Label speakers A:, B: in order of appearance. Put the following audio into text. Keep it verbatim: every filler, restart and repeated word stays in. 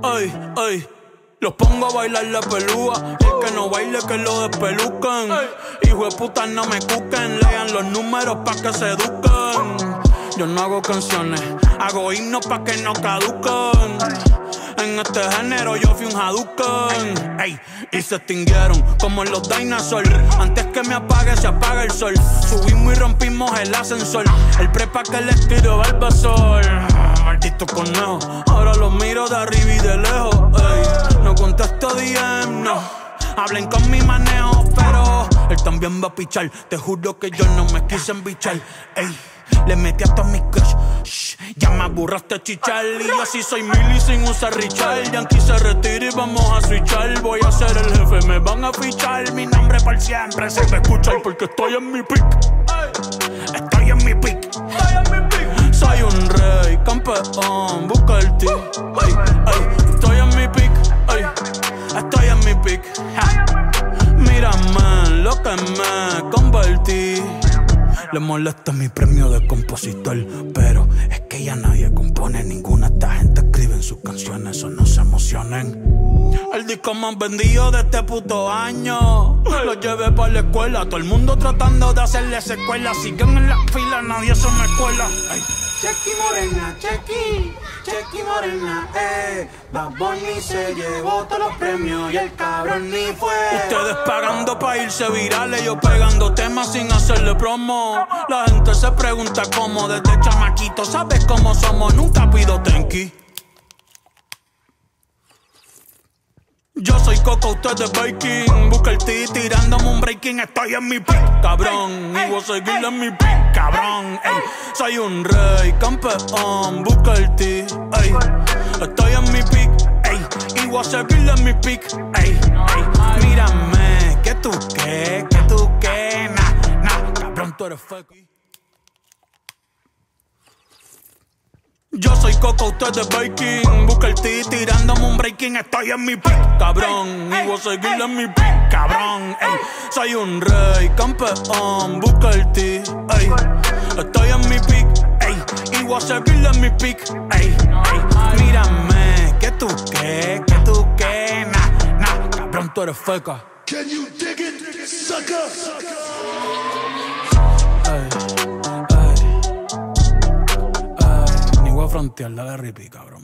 A: Ay, ay. Los pongo a bailar la pelúa. Y el que no baile que lo despelucan. Hijo de puta no me cuquen. Lean los números pa' que se eduquen. Yo no hago canciones, hago himnos pa' que no caduquen. En este género yo fui un Hadouken. Ey, y se extinguieron como los dinosaurs. Antes que me apague se apaga el sol. Subimos y rompimos el ascensor. El prepa que les tiro Barbasol. Maldito conejo, ahora los miro de arriba y de lejos. Ey, no contesto D M, no. Hablen con mi manejo, pero él también va a pichar. Te juro que yo no me quise embichar. Ey, le metí a todos mis crush. Shh, ya me aburraste chichar. Y yo así soy Milly sin usar Richard. Yankee se retira y vamos a switchar. Voy a ser el jefe, me van a fichar. Mi nombre por siempre se me escucha. Porque estoy en mi pick. Estoy en mi pick. Soy un rey, campeón, busca el ti. Ay, ay, estoy en mi pick. Ay, estoy en mi pick. Ja. Mírame lo que me convertí. Le molesta mi premio de compositor, pero es que ya nadie compone. Ninguna esta gente escribe en sus canciones, eso no se emocionen. El disco más vendido de este puto año lo llevé para la escuela. Todo el mundo tratando de hacerle secuela. Siguen en la fila, nadie se me cuela. Ay.
B: Chequi Morena, Chequi, Chequi Morena, eh. Bad Bunny se llevó todos los premios y el cabrón ni fue.
A: Ustedes pagando pa' irse virales, yo pegando temas sin hacerle promo. La gente se pregunta cómo desde chamaquito, ¿sabes cómo somos? Nunca pido tenki. Yo soy Coco, usted es Baking. Busca el T tirándome un breaking. Estoy en mi pick, cabrón. Y voy a seguir en mi pick, cabrón. Ey, soy un rey, campeón. Busca el T, ey. Estoy en mi pick, ey. Y voy a seguir en mi pick, ey, ey. Mírame, que tú qué, que tú qué. Nah, nah, cabrón, tú eres fake. Yo soy Coco, usted es Baking. Busca el T tirándome un breaking. Estoy en mi pick, cabrón. Y voy a seguir en mi pick, cabrón. Ey, soy un rey, campeón. Busca el T, ey. Estoy en mi pick, ey. Y voy a seguir en mi pick, ey, ey. Mírame, que tú qué, que tú qué. Nah, nah, cabrón, tú eres feca.
C: Can you dig it, sucker?
A: Frontear la de Rippy, cabrón.